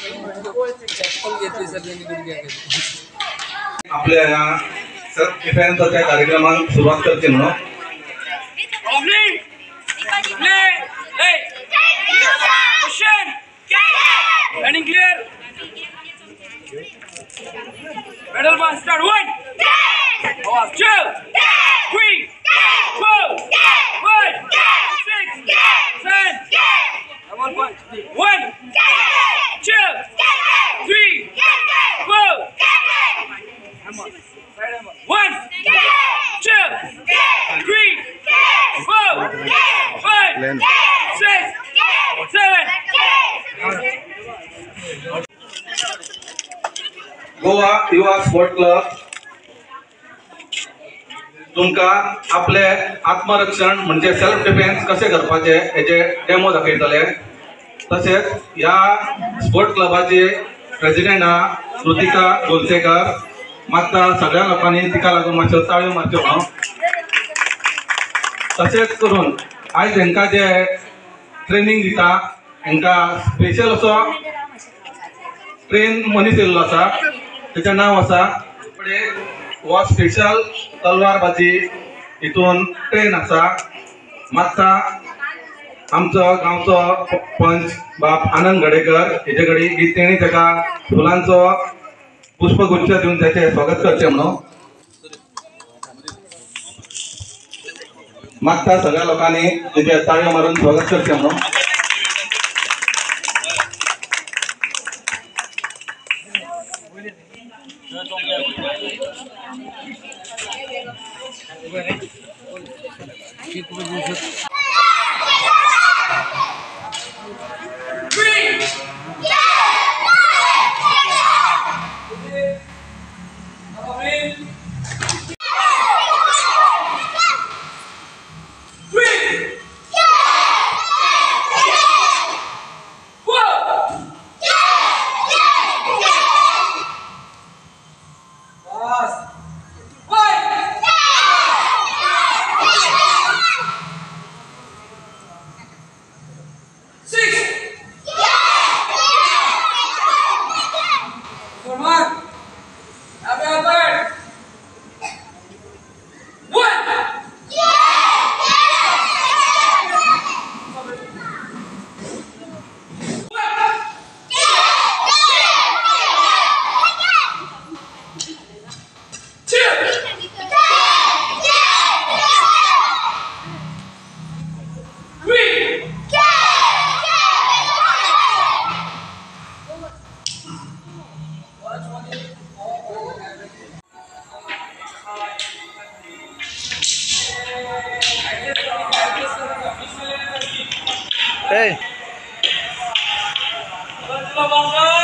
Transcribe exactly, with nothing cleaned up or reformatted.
आपल्या या सेल्फ डिफेन्सच्या कार्यक्रमात सुरुवात करते म्हणून Running clear. Pedal one, start one. Off, two, three, four, five, six, seven. One, one, one, two, three, four. One, two, three, four, five, six, seven. Goa युवा sport club तुमका आपले आत्मरक्षण म्हणजे सेल्फ डिफेन्स कसे करपाचे याचे डेमो दाखयतले। तसेच या स्पोर्ट क्लबाचे प्रेसिडेंट हा कृतिका गोलसेकर। मागता सगळ्या लोकांनी तिका लागून मातशो ताळयो मारच्यो म्हणून। तसेच करून आज हेंका जे ट्रेनिंग दिता हेंका स्पेशल असो ट्रेन मनीस येयल्लो आसा, त्याचे नाव आसा वो स्पेशल तलवारबाजी हितून ट्रेन आसा। मागता आमचो गांवचो पंच बाप आनंद गडेकर हेचे कडेन तेणी ताका फुलांचो पुष्पगुच्छ दिवन त्याचे स्वागत करचे म्हणून मागता सगळ्या लोकांनी तेचे ताळयो मारून स्वागत करचे म्हणून। Hey.